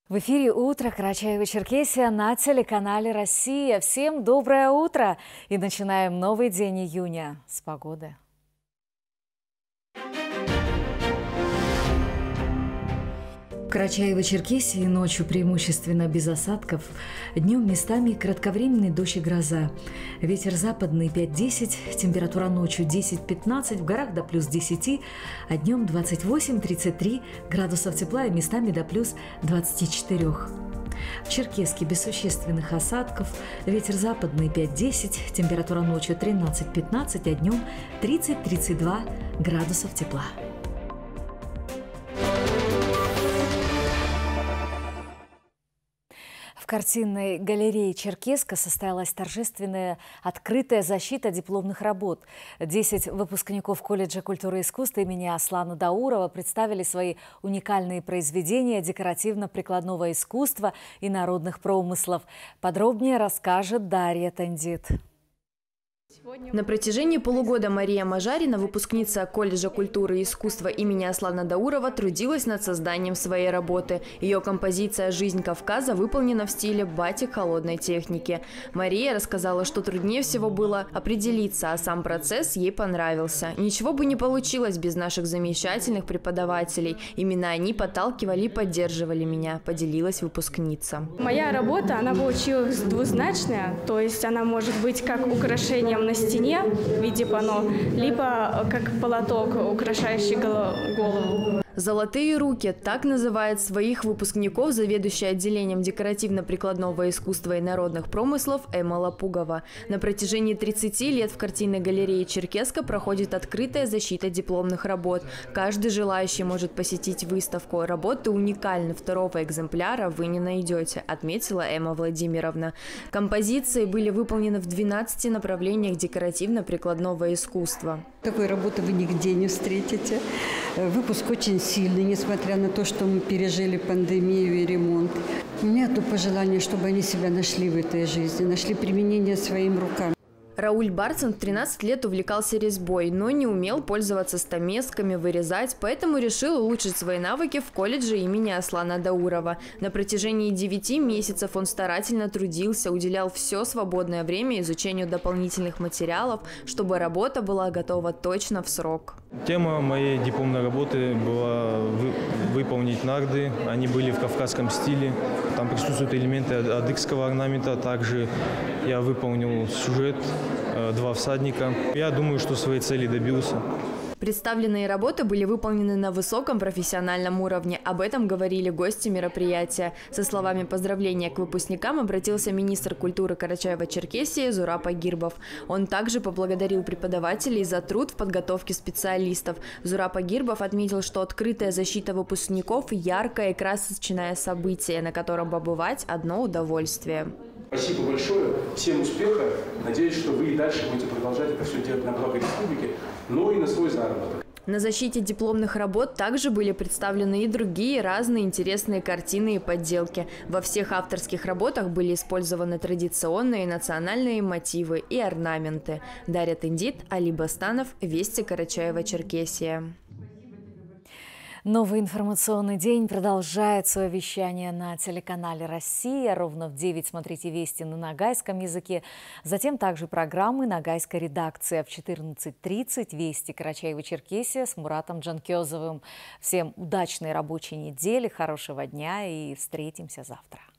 В эфире «Утро» Карачаево-Черкесия на телеканале «Россия». Всем доброе утро! И начинаем новый день июня с погоды. В Карачаево-Черкесии ночью преимущественно без осадков, днем местами кратковременный дождь и гроза. Ветер западный 5-10, температура ночью 10-15, в горах до плюс 10, а днем 28-33 градусов тепла и местами до плюс 24. В Черкесске без существенных осадков, ветер западный 5-10, температура ночью 13-15, а днем 30-32 градусов тепла. В картинной галерее «Черкесска» состоялась торжественная открытая защита дипломных работ. 10 выпускников колледжа культуры и искусства имени Аслана Даурова представили свои уникальные произведения декоративно-прикладного искусства и народных промыслов. Подробнее расскажет Дарья Тандит. На протяжении полугода Мария Мажарина, выпускница колледжа культуры и искусства имени Аслана Даурова, трудилась над созданием своей работы. Ее композиция «Жизнь Кавказа» выполнена в стиле батик холодной техники. Мария рассказала, что труднее всего было определиться, а сам процесс ей понравился. Ничего бы не получилось без наших замечательных преподавателей. Именно они подталкивали и поддерживали меня, поделилась выпускница. Моя работа, она получилась двузначная, то есть она может быть как украшением на стене в виде панно, либо как полоток, украшающий голову. «Золотые руки» – так называет своих выпускников заведующая отделением декоративно-прикладного искусства и народных промыслов Эмма Лапугова. На протяжении 30 лет в картинной галерее «Черкесска» проходит открытая защита дипломных работ. Каждый желающий может посетить выставку. Работы уникальны, второго экземпляра вы не найдете, отметила Эмма Владимировна. Композиции были выполнены в 12 направлениях декоративно-прикладного искусства. Такой работы вы нигде не встретите. Выпуск очень сильный, несмотря на то, что мы пережили пандемию и ремонт. У меня то пожелание, чтобы они себя нашли в этой жизни, нашли применение своим рукам. Рауль Барцин в 13 лет увлекался резьбой, но не умел пользоваться стамесками, вырезать, поэтому решил улучшить свои навыки в колледже имени Аслана Даурова. На протяжении 9 месяцев он старательно трудился, уделял все свободное время изучению дополнительных материалов, чтобы работа была готова точно в срок. Тема моей дипломной работы была выполнить нарды. Они были в кавказском стиле. Там присутствуют элементы адыгского орнамента. Также я выполнил сюжет «Два всадника». Я думаю, что своей цели добился. Представленные работы были выполнены на высоком профессиональном уровне. Об этом говорили гости мероприятия. Со словами поздравления к выпускникам обратился министр культуры Карачаево-Черкесии Зураб Агирбов. Он также поблагодарил преподавателей за труд в подготовке специалистов. Зураб Агирбов отметил, что открытая защита выпускников – яркое и красочное событие, на котором побывать – одно удовольствие. Спасибо большое, всем успеха. Надеюсь, что вы и дальше будете продолжать это все делать на благо республики, но и на свой заработок. На защите дипломных работ также были представлены и другие разные интересные картины и подделки. Во всех авторских работах были использованы традиционные и национальные мотивы и орнаменты. Дарья Тандит, Али Бастанов, Вести, Карачаево-Черкесия. Новый информационный день продолжает свое вещание на телеканале «Россия». Ровно в 9 смотрите «Вести» на ногайском языке. Затем также программы «Ногайская редакция». В 14:30 «Вести» Карачаево-Черкесия с Муратом Джанкезовым. Всем удачной рабочей недели, хорошего дня и встретимся завтра.